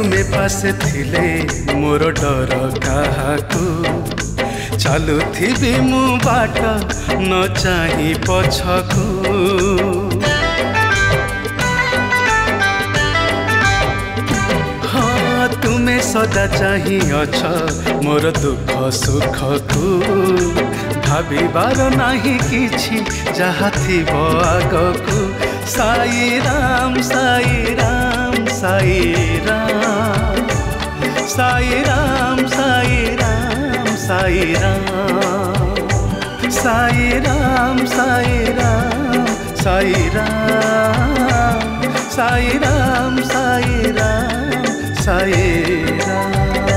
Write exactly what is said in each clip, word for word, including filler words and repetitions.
तुमे पासे थिले मोर डर काहाकू चालू थी मु बाट न चाही पछकू हाँ तुमे सदा चाही अछ मोर दुख सुख को भाबिबार नाही किछि जहा थिबो आगकू साई राम साई राम साई राम साई राम साई राम साई राम साई राम साई राम साई राम साई राम साई राम साई राम।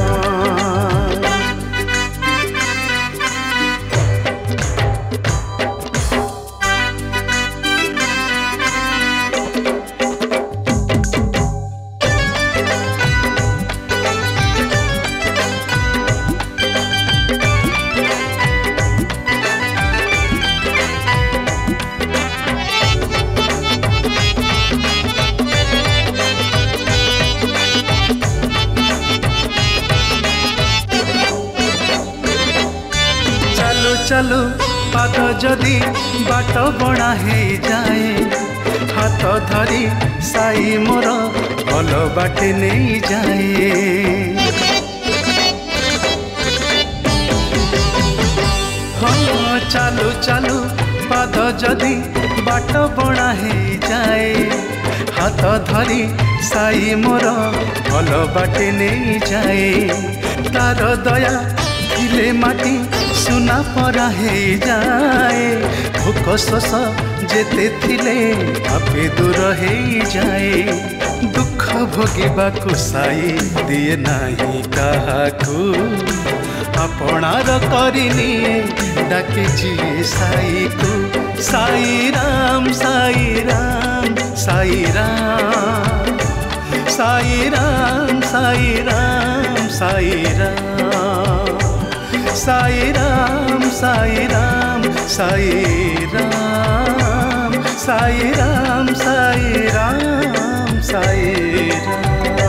चलू पाद जदि बाट बणा हे जाए हाथ धरी साई मोर भल बाटे नहीं जाए हाँ चालू चालू पाद जदि बाट बणा हे जाए हाथ धरी साई मोर भल बाटे नहीं जाए तार दया थिले माटी सुना परा हे जाए भोक शोष जेते थिले आपे दूर हे जाए दुख भोगिबाकू साई दिए नाही काहाकू आपणार करिनी डाके जिए साई को साई राम साई राम साई राम साई राम साई राम साई राम साई राम साई राम साई राम साई राम साई राम साई राम।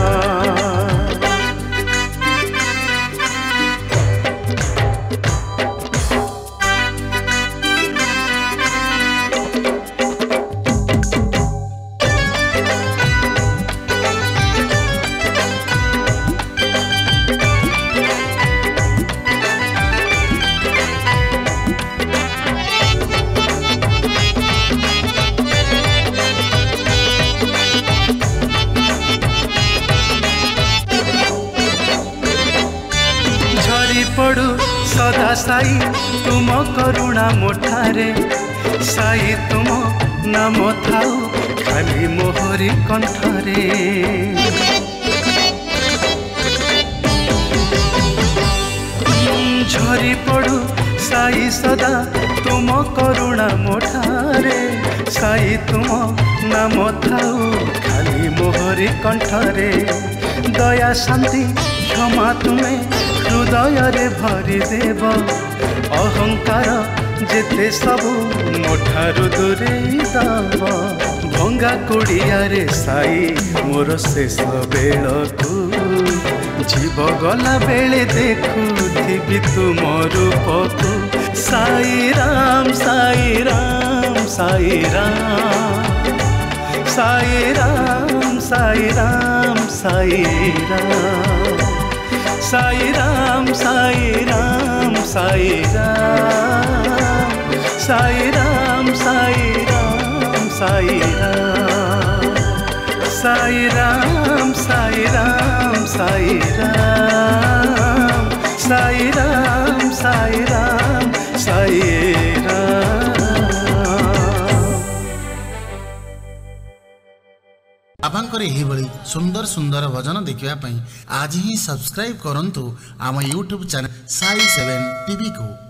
पड़ू सदा साई तुम करुणा मोठारे साई तुम नाम थाऊ खाली मोहरी कंठरे झरी पड़ू साई सदा तुम करुणा मोठारे साई तुम नाम थाऊ खाली मोहरी कंठरे दया शांति क्षमा तुम्हें हृदय रे भरी देव अहंकार जेते सबू मोठारू दूरे दब भंगा कुड़िया रे साई मोर शेष बेलू जीव गला बेले देखुथिबी तुम रूपकू साई राम साई राम साई राम साई राम साई राम साई राम साई राम साई राम साई राम साई राम साई राम साई राम साई राम साई राम साई राम साई राम साई राम साई राम। आपंकर यही सुंदर सुंदर भजन देखा आज ही सब्सक्राइब करंतु आम YouTube channel Sai seven TV को।